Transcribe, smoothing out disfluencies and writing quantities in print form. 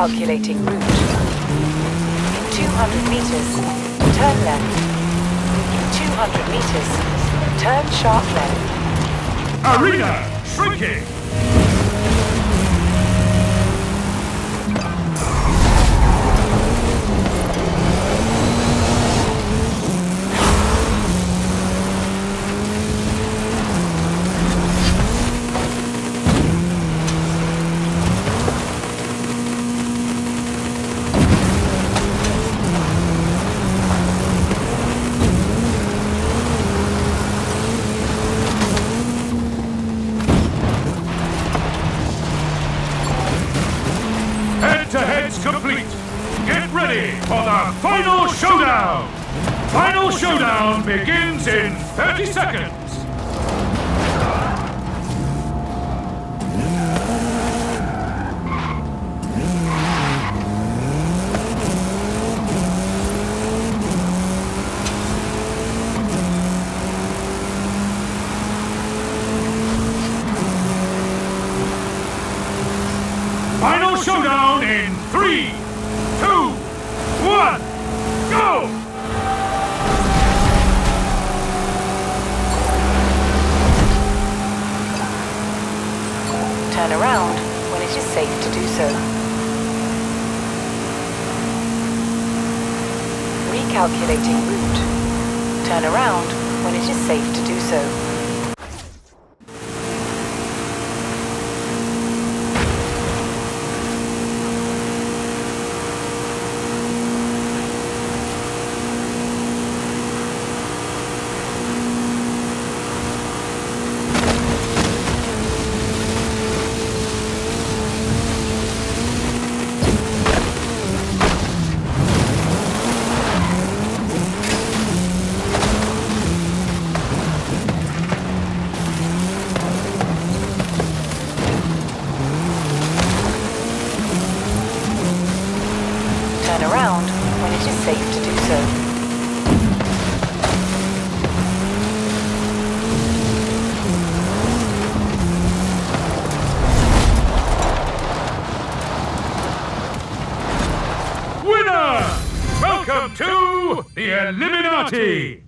Recalculating route. In 200 meters, turn left. In 200 meters, turn sharp left. Arena shrinking. Head-to-head's complete. Get ready for the final showdown. Final showdown begins in 30 seconds. Final showdown in 3, 2, 1, go! Turn around when it is safe to do so. Recalculating route. Turn around when it is safe to do so. Turn around when it is safe to do so. Winner! Welcome to the Eliminati!